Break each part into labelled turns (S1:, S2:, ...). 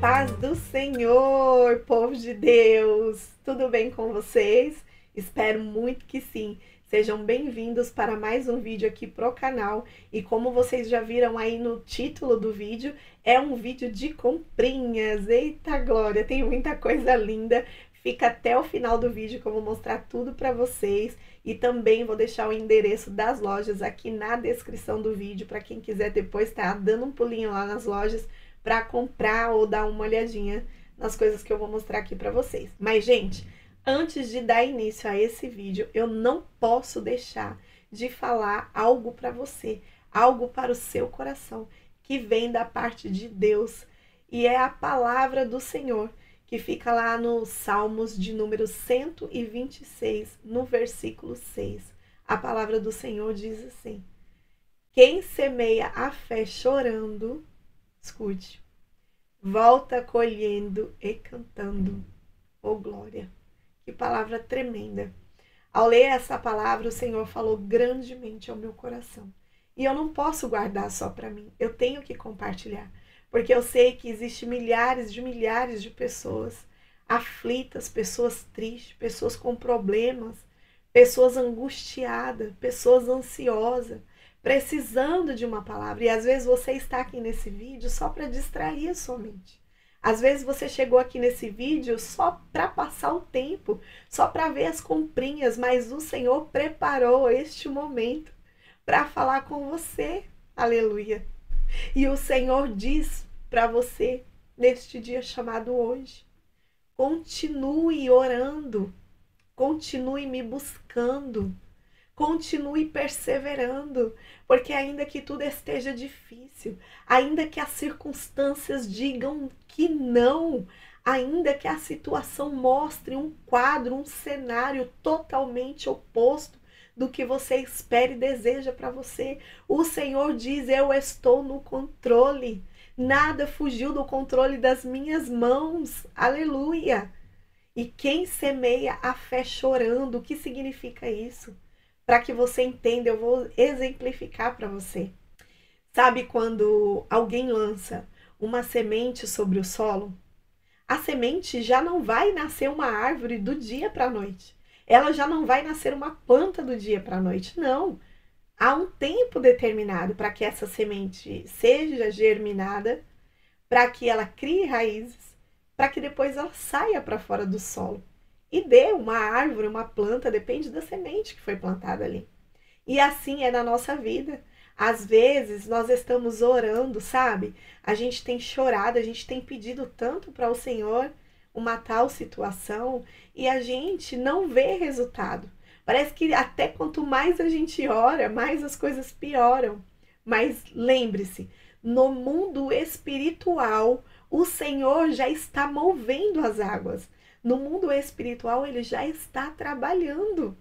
S1: paz do Senhor, povo de Deus! Tudo bem com vocês? Espero muito que sim. Sejam bem-vindos para mais um vídeo aqui pro canal. E como vocês já viram aí no título do vídeo, é um vídeo de comprinhas. Eita glória, tem muita coisa linda. Fica até o final do vídeo que eu vou mostrar tudo para vocês. E também vou deixar o endereço das lojas aqui na descrição do vídeo, para quem quiser depois estar dando um pulinho lá nas lojas para comprar ou dar uma olhadinha nas coisas que eu vou mostrar aqui para vocês. Mas, gente, antes de dar início a esse vídeo, eu não posso deixar de falar algo para você, algo para o seu coração, que vem da parte de Deus, e é a palavra do Senhor, que fica lá no Salmos de número 126, no versículo 6. A palavra do Senhor diz assim: quem semeia a fé chorando, escute, volta colhendo e cantando. Oh, glória! Que palavra tremenda! Ao ler essa palavra, o Senhor falou grandemente ao meu coração. E eu não posso guardar só para mim, eu tenho que compartilhar. Porque eu sei que existem milhares de pessoas aflitas, pessoas tristes, pessoas com problemas, pessoas angustiadas, pessoas ansiosas, precisando de uma palavra. E às vezes você está aqui nesse vídeo só para distrair a sua mente. Às vezes você chegou aqui nesse vídeo só para passar o tempo, só para ver as comprinhas, mas o Senhor preparou este momento para falar com você. Aleluia! E o Senhor diz para você, neste dia chamado hoje, continue orando, continue me buscando, continue perseverando, porque ainda que tudo esteja difícil, ainda que as circunstâncias digam que não, ainda que a situação mostre um quadro, um cenário totalmente oposto do que você espera e deseja para você, o Senhor diz: eu estou no controle, nada fugiu do controle das minhas mãos, aleluia. E quem semeia a fé chorando, o que significa isso? Para que você entenda, eu vou exemplificar para você. Sabe quando alguém lança uma semente sobre o solo? A semente já não vai nascer uma árvore do dia para a noite. Ela já não vai nascer uma planta do dia para a noite, não. Há um tempo determinado para que essa semente seja germinada, para que ela crie raízes, para que depois ela saia para fora do solo e dê uma árvore, uma planta, depende da semente que foi plantada ali. E assim é na nossa vida. Às vezes nós estamos orando, sabe? A gente tem chorado, a gente tem pedido tanto para o Senhor uma tal situação e a gente não vê resultado. Parece que até quanto mais a gente ora, mais as coisas pioram. Mas lembre-se, no mundo espiritual, o Senhor já está movendo as águas. No mundo espiritual, ele já está trabalhando.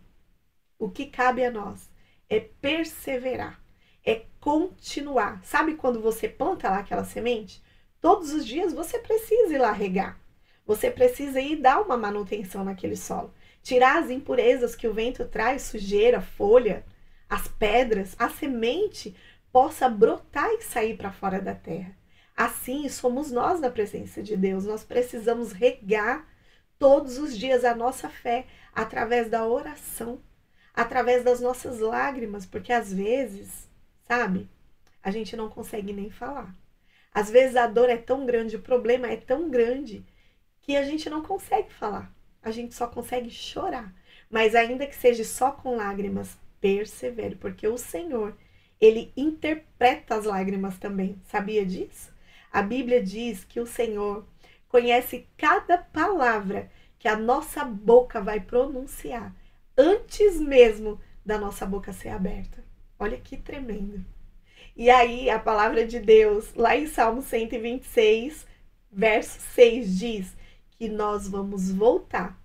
S1: O que cabe a nós é perseverar, é continuar. Sabe quando você planta lá aquela semente? Todos os dias você precisa ir lá regar. Você precisa ir dar uma manutenção naquele solo. Tirar as impurezas que o vento traz, sujeira, folha, as pedras, a semente possa brotar e sair para fora da terra. Assim somos nós na presença de Deus. Nós precisamos regar todos os dias a nossa fé através da oração, através das nossas lágrimas, porque às vezes, sabe, a gente não consegue nem falar. Às vezes a dor é tão grande, o problema é tão grande que a gente não consegue falar. A gente só consegue chorar. Mas ainda que seja só com lágrimas, persevere, porque o Senhor, ele interpreta as lágrimas também. Sabia disso? A Bíblia diz que o Senhor conhece cada palavra que a nossa boca vai pronunciar, antes mesmo da nossa boca ser aberta. Olha que tremendo. E aí, a palavra de Deus, lá em Salmo 126, verso 6, diz que nós vamos voltar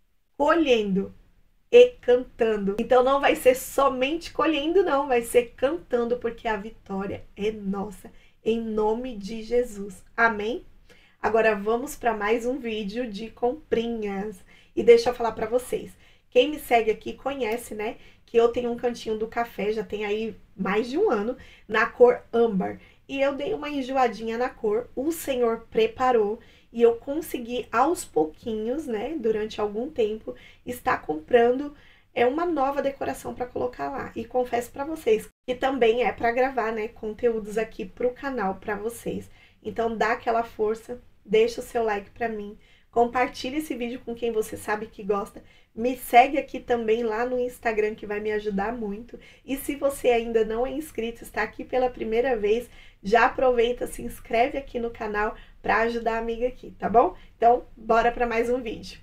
S1: colhendo e cantando. Então não vai ser somente colhendo, não, vai ser cantando, porque a vitória é nossa, em nome de Jesus. Amém? Agora vamos para mais um vídeo de comprinhas. E deixa eu falar para vocês. Quem me segue aqui conhece, né, que eu tenho um cantinho do café, já tem aí mais de um ano, na cor âmbar. e eu dei uma enjoadinha na cor, o Senhor preparou e eu consegui aos pouquinhos, né, durante algum tempo, estar comprando uma nova decoração para colocar lá. E confesso para vocês que também é para gravar, né, conteúdos aqui pro canal para vocês. Então dá aquela força, deixa o seu like para mim, compartilhe esse vídeo com quem você sabe que gosta. Me segue aqui também lá no Instagram, que vai me ajudar muito. E se você ainda não é inscrito, está aqui pela primeira vez, já aproveita, se inscreve aqui no canal para ajudar a amiga aqui, tá bom? Então, bora para mais um vídeo.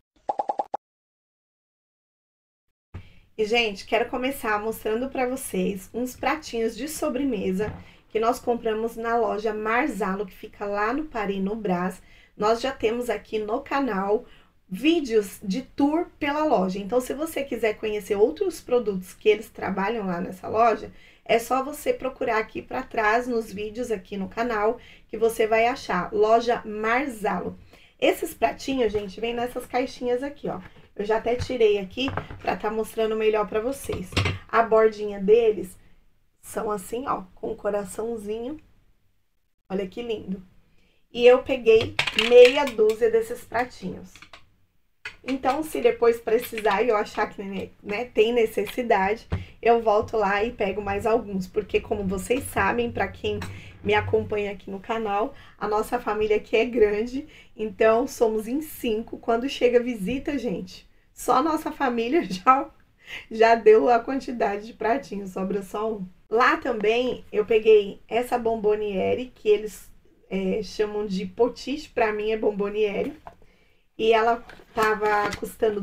S1: E, gente, quero começar mostrando para vocês uns pratinhos de sobremesa que nós compramos na loja Marzalo, que fica lá no Paris, no Brás. Nós já temos aqui no canal vídeos de tour pela loja. Então, se você quiser conhecer outros produtos que eles trabalham lá nessa loja, é só você procurar aqui para trás nos vídeos aqui no canal, que você vai achar loja Marzalo. Esses pratinhos, gente, vem nessas caixinhas aqui, ó. Eu já até tirei aqui para estar mostrando melhor para vocês. A bordinha deles são assim, ó, com um coraçãozinho. Olha que lindo. E eu peguei meia dúzia desses pratinhos. Então, se depois precisar e eu achar que, né, tem necessidade, eu volto lá e pego mais alguns. Porque, como vocês sabem, para quem me acompanha aqui no canal, a nossa família aqui é grande. Então, somos em 5. Quando chega visita, gente, só a nossa família já deu a quantidade de pratinhos, sobra só um. Lá também, eu peguei essa bomboniere, que eles chamam de potiche, para mim é bomboniere. E ela tava custando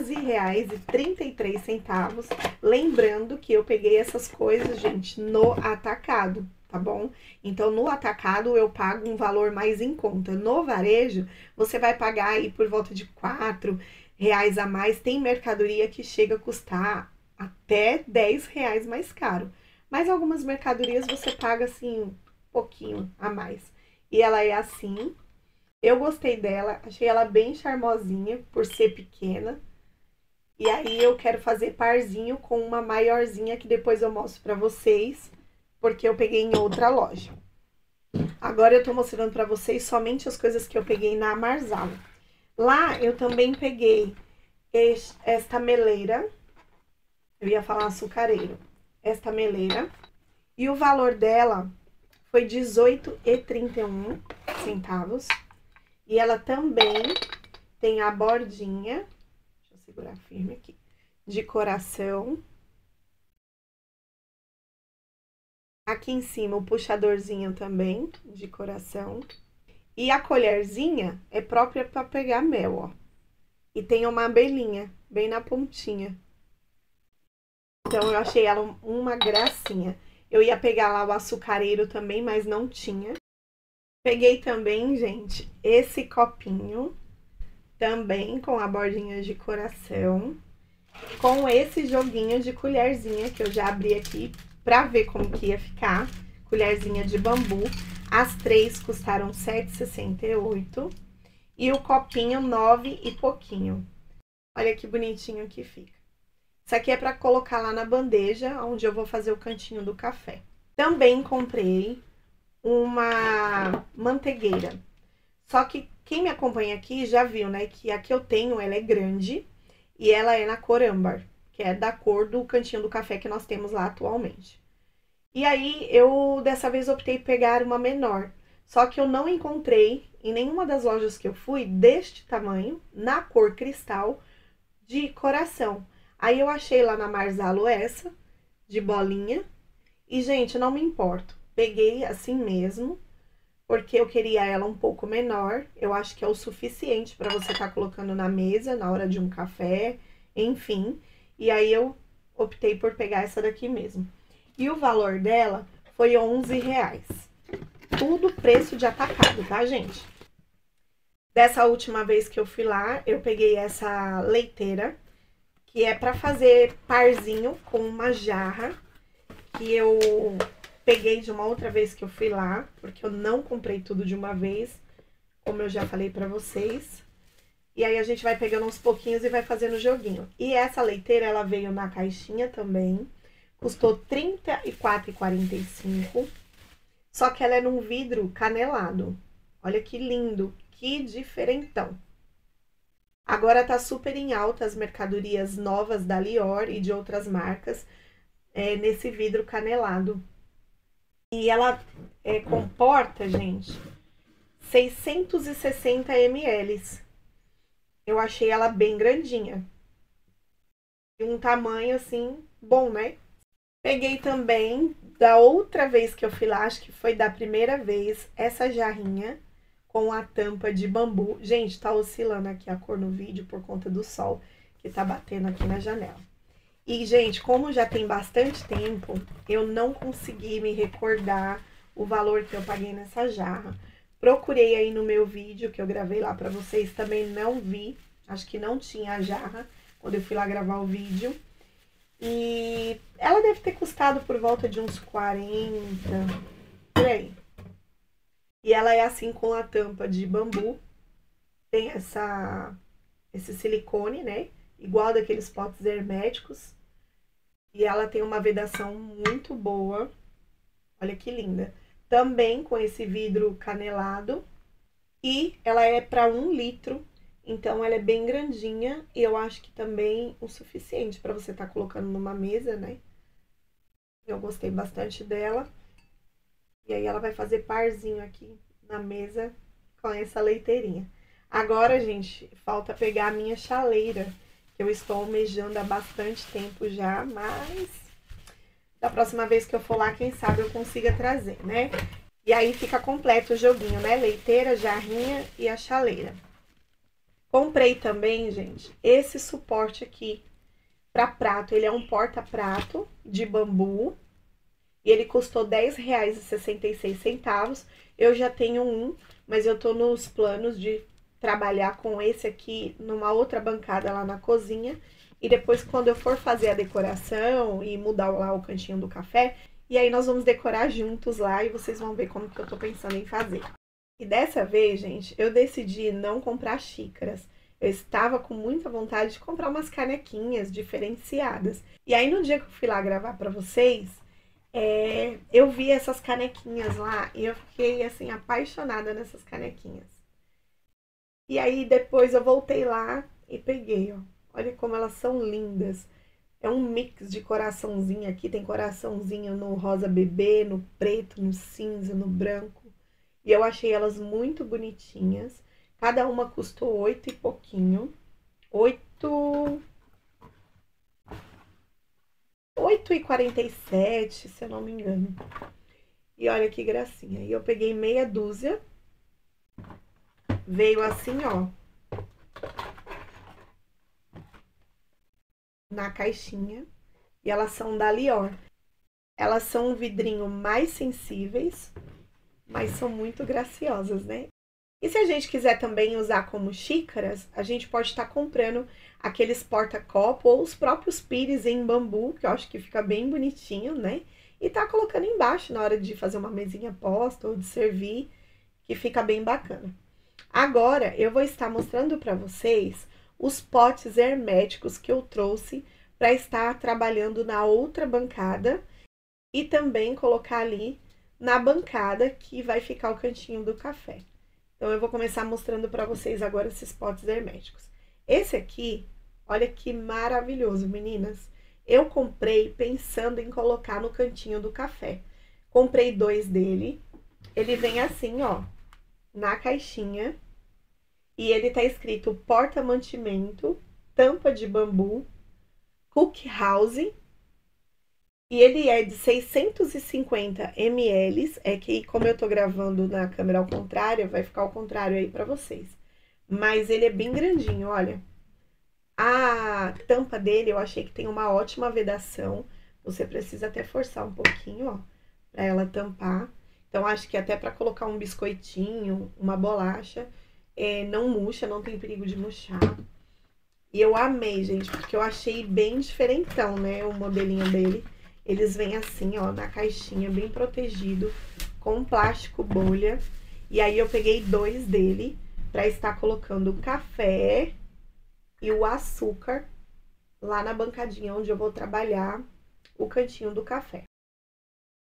S1: R$12,33. Lembrando que eu peguei essas coisas, gente, no atacado, tá bom? Então, no atacado eu pago um valor mais em conta. No varejo, você vai pagar aí por volta de R$4 a mais. Tem mercadoria que chega a custar até R$10 mais caro. Mas algumas mercadorias você paga, assim, um pouquinho a mais. E ela é assim. Eu gostei dela, achei ela bem charmosinha por ser pequena. E aí eu quero fazer parzinho com uma maiorzinha que depois eu mostro pra vocês, porque eu peguei em outra loja. Agora eu tô mostrando pra vocês somente as coisas que eu peguei na Marzalo. Lá eu também peguei esta meleira, eu ia falar açucareiro, esta meleira. E o valor dela foi R$18,31. E ela também tem a bordinha, deixa eu segurar firme aqui, de coração. Aqui em cima o puxadorzinho também, de coração. E a colherzinha é própria para pegar mel, ó. E tem uma abelhinha bem na pontinha. Então eu achei ela uma gracinha. Eu ia pegar lá o açucareiro também, mas não tinha. Peguei também, gente, esse copinho, também com a bordinha de coração, com esse joguinho de colherzinha, que eu já abri aqui pra ver como que ia ficar, colherzinha de bambu. As três custaram R$7,68 e o copinho 9 e pouquinho. Olha que bonitinho que fica. Isso aqui é pra colocar lá na bandeja, onde eu vou fazer o cantinho do café. Também comprei uma mantegueira. Só que quem me acompanha aqui já viu, né, que a que eu tenho, ela é grande e ela é na cor âmbar, que é da cor do cantinho do café que nós temos lá atualmente. E aí, eu dessa vez optei por pegar uma menor. Só que eu não encontrei em nenhuma das lojas que eu fui deste tamanho, na cor cristal, de coração. Aí eu achei lá na Marzalo essa, de bolinha. E, gente, não me importo. Peguei assim mesmo, porque eu queria ela um pouco menor. Eu acho que é o suficiente para você estar colocando na mesa na hora de um café, enfim. E aí eu optei por pegar essa daqui mesmo. E o valor dela foi R$11. Tudo preço de atacado, tá, gente? Dessa última vez que eu fui lá, eu peguei essa leiteira, que é para fazer parzinho com uma jarra, que eu peguei de uma outra vez que eu fui lá, porque eu não comprei tudo de uma vez, como eu já falei pra vocês. E aí a gente vai pegando uns pouquinhos e vai fazendo joguinho. E essa leiteira, ela veio na caixinha também, custou R$34,45. Só que ela é num vidro canelado. Olha que lindo, que diferentão. Agora tá super em alta as mercadorias novas da Lior e de outras marcas nesse vidro canelado. E ela comporta, gente, 660 ml. Eu achei ela bem grandinha. E um tamanho assim, bom, né? Peguei também, da outra vez que eu fui lá, acho que foi da primeira vez, essa jarrinha com a tampa de bambu. Gente, tá oscilando aqui a cor no vídeo por conta do sol que tá batendo aqui na janela. E, gente, como já tem bastante tempo, eu não consegui me recordar o valor que eu paguei nessa jarra. Procurei aí no meu vídeo que eu gravei lá pra vocês, também não vi. Acho que não tinha a jarra quando eu fui lá gravar o vídeo. E ela deve ter custado por volta de uns 40, por aí. E ela é assim com a tampa de bambu. Tem esse silicone, né? Igual daqueles potes herméticos. E ela tem uma vedação muito boa. Olha que linda. Também com esse vidro canelado. E ela é para 1 litro. Então ela é bem grandinha. E eu acho que também o suficiente para você estar colocando numa mesa, né? Eu gostei bastante dela. E aí ela vai fazer parzinho aqui na mesa com essa leiteirinha. Agora, gente, falta pegar a minha chaleira, que eu estou almejando há bastante tempo já, mas da próxima vez que eu for lá, quem sabe eu consiga trazer, né? E aí fica completo o joguinho, né? Leiteira, jarrinha e a chaleira. Comprei também, gente, esse suporte aqui para prato. Ele é um porta-prato de bambu. E ele custou R$10,66. Eu já tenho um, mas eu tô nos planos de trabalhar com esse aqui numa outra bancada lá na cozinha. E depois, quando eu for fazer a decoração e mudar lá o cantinho do café, e aí nós vamos decorar juntos lá e vocês vão ver como que eu tô pensando em fazer. E dessa vez, gente, eu decidi não comprar xícaras. Eu estava com muita vontade de comprar umas canequinhas diferenciadas. E aí, no dia que eu fui lá gravar pra vocês, eu vi essas canequinhas lá e eu fiquei, assim, apaixonada nessas canequinhas. E aí, depois eu voltei lá e peguei, ó. Olha como elas são lindas. É um mix de coraçãozinho aqui. Tem coraçãozinho no rosa bebê, no preto, no cinza, no branco. E eu achei elas muito bonitinhas. Cada uma custou 8 e pouquinho. 8,47, se eu não me engano. E olha que gracinha. E eu peguei meia dúzia. Veio assim, ó. Na caixinha. E elas são da Lior. Elas são um vidrinho mais sensíveis, mas são muito graciosas, né? E se a gente quiser também usar como xícaras, a gente pode estar comprando aqueles porta-copo ou os próprios pires em bambu, que eu acho que fica bem bonitinho, né? E tá colocando embaixo na hora de fazer uma mesinha posta ou de servir, que fica bem bacana. Agora eu vou estar mostrando para vocês os potes herméticos que eu trouxe para estar trabalhando na outra bancada e também colocar ali na bancada que vai ficar o cantinho do café. Então, eu vou começar mostrando para vocês agora esses potes herméticos. Esse aqui, olha que maravilhoso, meninas. Eu comprei pensando em colocar no cantinho do café. Comprei 2 dele. Ele vem assim, ó, na caixinha. E ele tá escrito porta-mantimento, tampa de bambu, cook house. E ele é de 650 ml. É que, como eu tô gravando na câmera ao contrário, vai ficar ao contrário aí pra vocês. Mas ele é bem grandinho, olha. A tampa dele eu achei que tem uma ótima vedação. Você precisa até forçar um pouquinho, ó, pra ela tampar. Então, acho que até pra colocar um biscoitinho, uma bolacha, não murcha, não tem perigo de murchar. E eu amei, gente, porque eu achei bem diferentão, né, o modelinho dele. Eles vêm assim, ó, na caixinha, bem protegido, com plástico bolha. E aí eu peguei 2 dele pra estar colocando o café e o açúcar lá na bancadinha onde eu vou trabalhar o cantinho do café.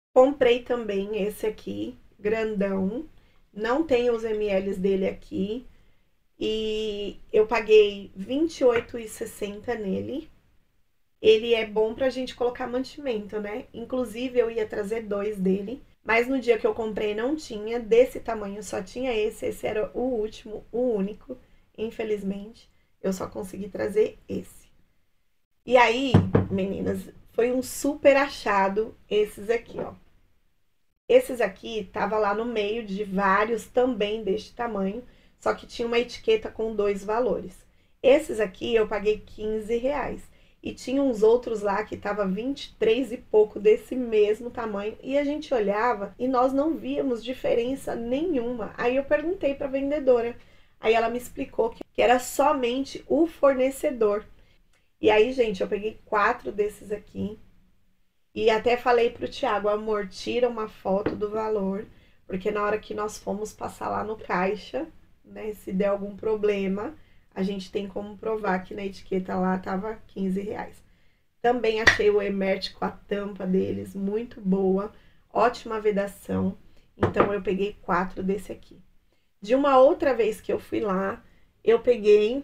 S1: Comprei também esse aqui, grandão. Não tem os ml dele aqui. E eu paguei R$28,60 nele. Ele é bom pra gente colocar mantimento, né? Inclusive, eu ia trazer 2 dele. Mas no dia que eu comprei não tinha. Desse tamanho só tinha esse. Esse era o último, o único. Infelizmente, eu só consegui trazer esse. E aí, meninas, foi um super achado esses aqui, ó. Esses aqui tava lá no meio de vários também deste tamanho, só que tinha uma etiqueta com 2 valores. Esses aqui eu paguei R$15. E tinha uns outros lá que tava 23 e pouco desse mesmo tamanho. E a gente olhava e nós não víamos diferença nenhuma. Aí eu perguntei pra vendedora. Aí ela me explicou que era somente o fornecedor. E aí, gente, eu peguei 4 desses aqui. E até falei pro Thiago, amor, tira uma foto do valor, porque na hora que nós fomos passar lá no caixa, né, se der algum problema, a gente tem como provar que na etiqueta lá tava R$15. Também achei o Emert com a tampa deles muito boa, ótima vedação, então eu peguei 4 desse aqui. De uma outra vez que eu fui lá, eu peguei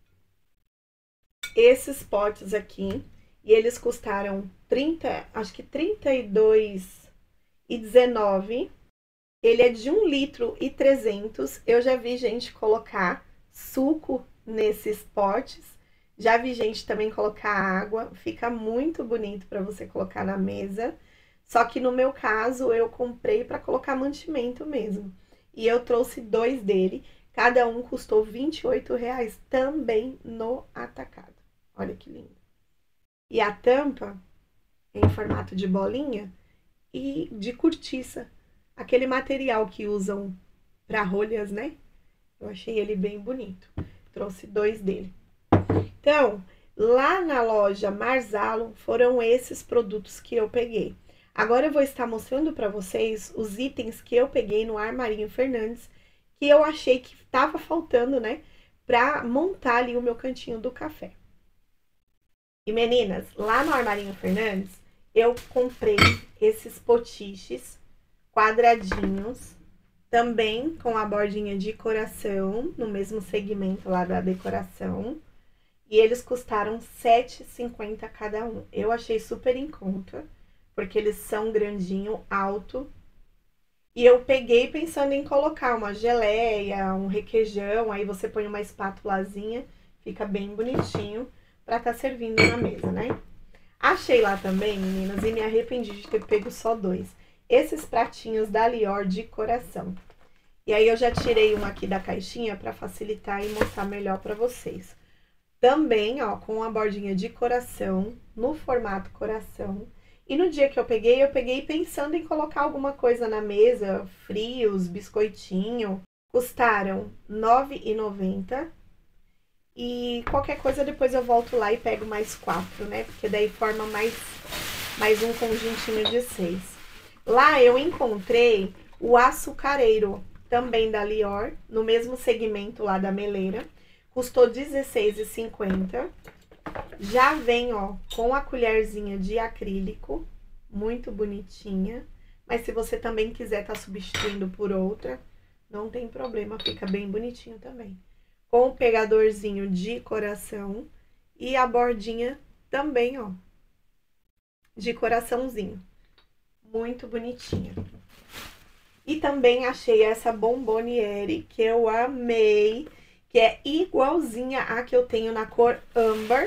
S1: esses potes aqui, e eles custaram 30, acho que R$32,19. Ele é de 1,3 litro. Eu já vi gente colocar suco nesses potes. Já vi gente também colocar água. Fica muito bonito para você colocar na mesa. Só que no meu caso, eu comprei para colocar mantimento mesmo. E eu trouxe 2 dele. Cada um custou R$28 também no atacado. Olha que lindo. E a tampa em formato de bolinha e de cortiça. Aquele material que usam para rolhas, né? Eu achei ele bem bonito. Trouxe 2 dele. Então, lá na loja Marzalo, foram esses produtos que eu peguei. Agora eu vou estar mostrando para vocês os itens que eu peguei no Armarinho Fernandes, que eu achei que estava faltando, né? Para montar ali o meu cantinho do café. E meninas, lá no Armarinho Fernandes, eu comprei esses potiches quadradinhos, também com a bordinha de coração, no mesmo segmento lá da decoração. E eles custaram R$7,50 cada um. Eu achei super em conta, porque eles são grandinho, alto. E eu peguei pensando em colocar uma geleia, um requeijão, aí você põe uma espátulazinha, fica bem bonitinho pra tá servindo na mesa, né? Achei lá também, meninas, e me arrependi de ter pego só 2. Esses pratinhos da Lior de coração. E aí eu já tirei um aqui da caixinha pra facilitar e mostrar melhor pra vocês. Também, ó, com a bordinha de coração, no formato coração. E no dia que eu peguei pensando em colocar alguma coisa na mesa, frios, biscoitinho. Custaram R$9,90. E qualquer coisa depois eu volto lá e pego mais 4, né? Porque daí forma mais um conjuntinho de 6. Lá eu encontrei o açucareiro, também da Lior, no mesmo segmento lá da meleira. Custou R$16,50. Já vem, ó, com a colherzinha de acrílico, muito bonitinha. Mas se você também quiser tá substituindo por outra, não tem problema, fica bem bonitinho também. Com o pegadorzinho de coração e a bordinha também, ó, de coraçãozinho. Muito bonitinha. E também achei essa bomboniere que eu amei, que é igualzinha à que eu tenho na cor âmbar.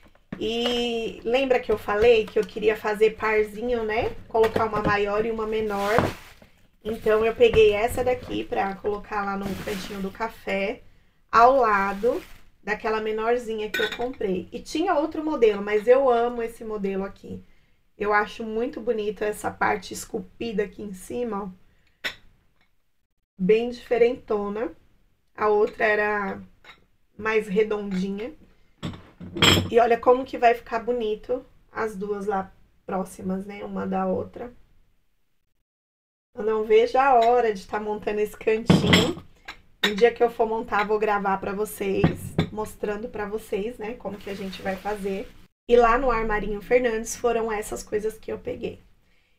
S1: E lembra que eu falei que eu queria fazer parzinho, né? Colocar uma maior e uma menor. Então, eu peguei essa daqui pra colocar lá no cantinho do café, ao lado daquela menorzinha que eu comprei. E tinha outro modelo, mas eu amo esse modelo aqui. Eu acho muito bonito essa parte esculpida aqui em cima, ó. Bem diferentona. A outra era mais redondinha. E olha como que vai ficar bonito as duas lá próximas, né? Uma da outra. Eu não vejo a hora de estar montando esse cantinho. No dia que eu for montar, vou gravar pra vocês, mostrando pra vocês, né, como que a gente vai fazer. E lá no Armarinho Fernandes foram essas coisas que eu peguei.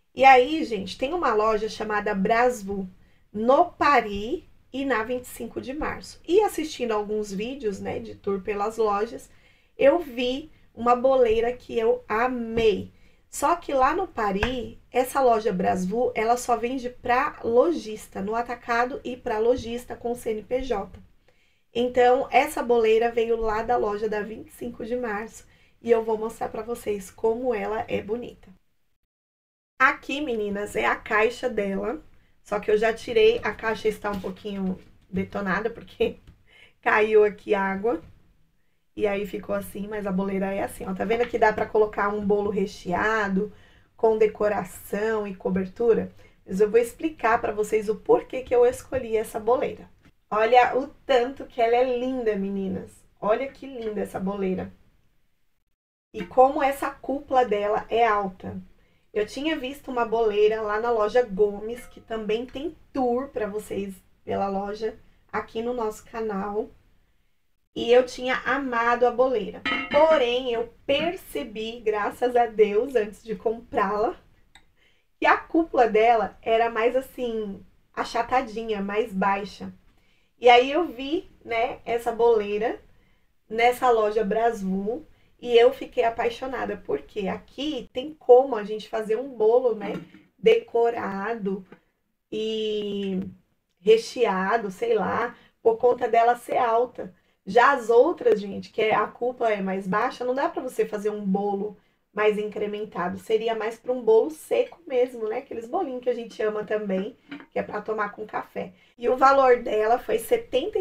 S1: E aí, gente, tem uma loja chamada Brasvu no Paris e na 25 de março. E assistindo alguns vídeos, né, de tour pelas lojas, eu vi uma boleira que eu amei. Só que lá no Paris, essa loja Brasvu, ela só vende para lojista, no atacado e para lojista com CNPJ. Então, essa boleira veio lá da loja da 25 de março e eu vou mostrar para vocês como ela é bonita. Aqui, meninas, é a caixa dela. Só que eu já tirei, a caixa está um pouquinho detonada, porque caiu aqui água. E aí ficou assim, mas a boleira é assim, ó. Tá vendo que dá pra colocar um bolo recheado, com decoração e cobertura? Mas eu vou explicar pra vocês o porquê que eu escolhi essa boleira. Olha o tanto que ela é linda, meninas. Olha que linda essa boleira. E como essa cúpula dela é alta. Eu tinha visto uma boleira lá na loja Gomes, que também tem tour para vocês pela loja aqui no nosso canal. E eu tinha amado a boleira. Porém, eu percebi, graças a Deus, antes de comprá-la, que a cúpula dela era mais assim, achatadinha, mais baixa. E aí eu vi, né, essa boleira nessa loja Brasvu e eu fiquei apaixonada, porque aqui tem como a gente fazer um bolo, né, decorado e recheado, sei lá, por conta dela ser alta. Já as outras, gente, que a cúpula é mais baixa, não dá para você fazer um bolo mais incrementado. Seria mais para um bolo seco mesmo, né? Aqueles bolinhos que a gente ama também, que é para tomar com café. E o valor dela foi R$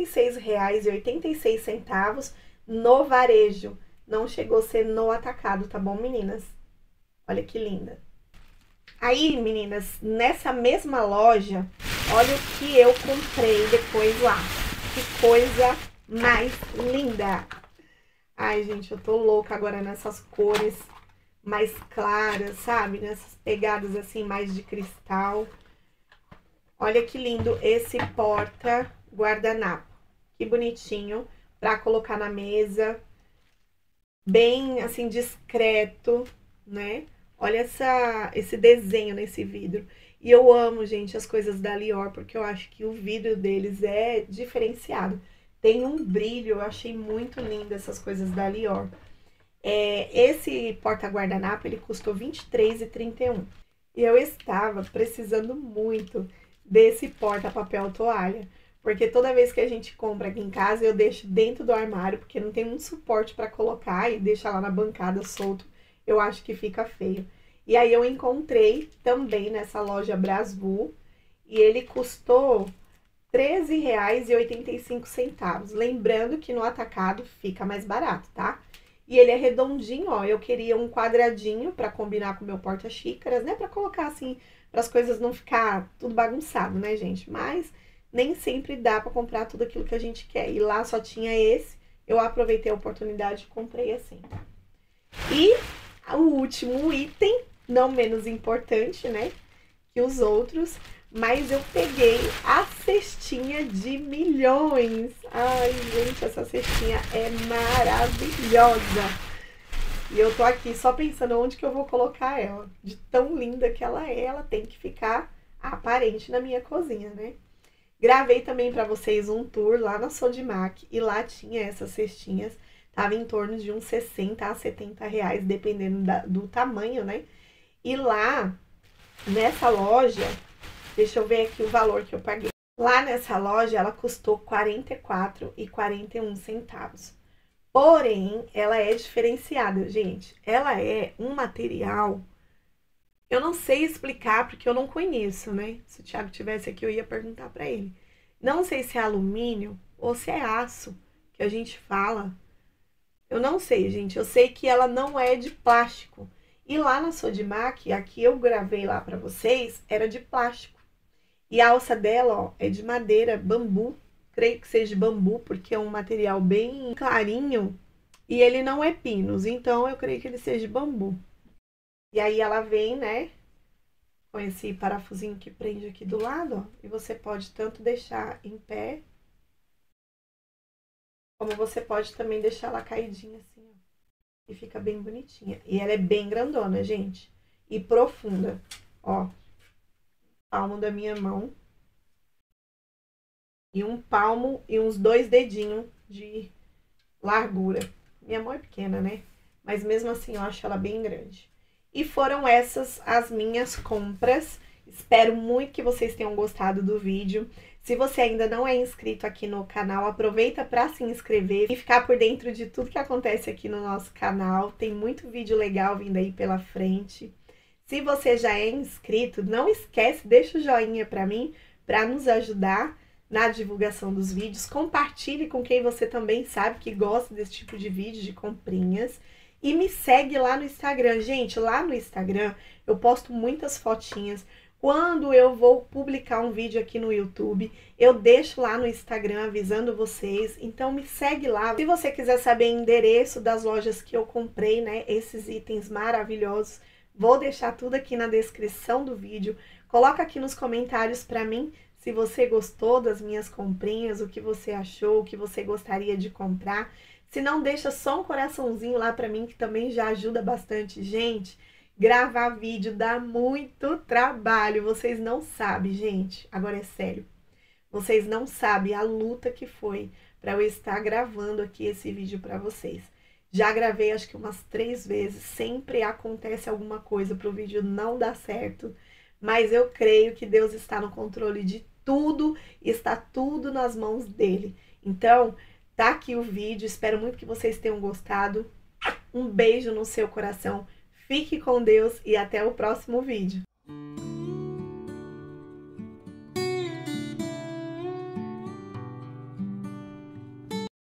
S1: 76,86 no varejo. Não chegou a ser no atacado, tá bom, meninas? Olha que linda. Aí, meninas, nessa mesma loja, olha o que eu comprei depois lá. Que coisa mais linda! Ai, gente, eu tô louca agora nessas cores mais claras, sabe? Nessas pegadas assim mais de cristal. Olha que lindo esse porta guardanapo. Que bonitinho pra colocar na mesa. Bem assim discreto, né? Olha esse desenho nesse vidro. E eu amo, gente, as coisas da Lior, porque eu acho que o vidro deles é diferenciado. Tem um brilho, eu achei muito lindo essas coisas da Lior. Esse porta-guardanapo, ele custou R$ 23,31. E eu estava precisando muito desse porta-papel toalha. Porque toda vez que a gente compra aqui em casa, eu deixo dentro do armário, porque não tem um suporte para colocar e deixa lá na bancada solto. Eu acho que fica feio. E aí eu encontrei também nessa loja Brasvu e ele custou R$ 13,85. Lembrando que no atacado fica mais barato, tá? E ele é redondinho, ó. Eu queria um quadradinho para combinar com o meu porta-xícaras, né? Para colocar assim, para as coisas não ficar tudo bagunçado, né, gente? Mas nem sempre dá para comprar tudo aquilo que a gente quer. E lá só tinha esse. Eu aproveitei a oportunidade e comprei assim. E o último item, não menos importante, né, que os outros, mas eu peguei a cestinha de milhões. Ai, gente, essa cestinha é maravilhosa. E eu tô aqui só pensando onde que eu vou colocar ela. De tão linda que ela tem que ficar aparente na minha cozinha, né? Gravei também para vocês um tour lá na Sodimac e lá tinha essas cestinhas. Tava em torno de uns 60 a 70 reais, dependendo do tamanho, né? E lá, nessa loja, deixa eu ver aqui o valor que eu paguei. Lá nessa loja, ela custou R$ 44,41. Porém, ela é diferenciada, gente. Ela é um material... Eu não sei explicar, porque eu não conheço, né? Se o Thiago tivesse aqui, eu ia perguntar para ele. Não sei se é alumínio ou se é aço que a gente fala. Eu não sei, gente. Eu sei que ela não é de plástico. E lá na Sodimac, aqui eu gravei lá para vocês, era de plástico. E a alça dela, ó, é de madeira, bambu. Creio que seja de bambu, porque é um material bem clarinho. E ele não é pinos, então eu creio que ele seja de bambu. E aí ela vem, né, com esse parafusinho que prende aqui do lado, ó. E você pode tanto deixar em pé, como você pode também deixar ela caidinha assim, ó. E fica bem bonitinha. E ela é bem grandona, gente. E profunda. Ó, palmo da minha mão. E um palmo e uns 2 dedinhos de largura. Minha mão é pequena, né? Mas mesmo assim eu acho ela bem grande. E foram essas as minhas compras. Espero muito que vocês tenham gostado do vídeo. Se você ainda não é inscrito aqui no canal, aproveita para se inscrever e ficar por dentro de tudo que acontece aqui no nosso canal. Tem muito vídeo legal vindo aí pela frente. Se você já é inscrito, não esquece, deixa o joinha para mim, para nos ajudar na divulgação dos vídeos. Compartilhe com quem você também sabe que gosta desse tipo de vídeo, de comprinhas. E me segue lá no Instagram. Gente, lá no Instagram eu posto muitas fotinhas. Quando eu vou publicar um vídeo aqui no YouTube, eu deixo lá no Instagram avisando vocês. Então me segue lá. Se você quiser saber o endereço das lojas que eu comprei, né, esses itens maravilhosos, vou deixar tudo aqui na descrição do vídeo. Coloca aqui nos comentários para mim se você gostou das minhas comprinhas, o que você achou, o que você gostaria de comprar. Se não, deixa só um coraçãozinho lá para mim, que também já ajuda bastante. Gente, gravar vídeo dá muito trabalho, vocês não sabem, gente. Agora é sério, vocês não sabem a luta que foi para eu estar gravando aqui esse vídeo para vocês. Já gravei acho que umas 3 vezes, sempre acontece alguma coisa para o vídeo não dar certo. Mas eu creio que Deus está no controle de tudo e está tudo nas mãos dele. Então, tá aqui o vídeo, espero muito que vocês tenham gostado. Um beijo no seu coração, fique com Deus e até o próximo vídeo.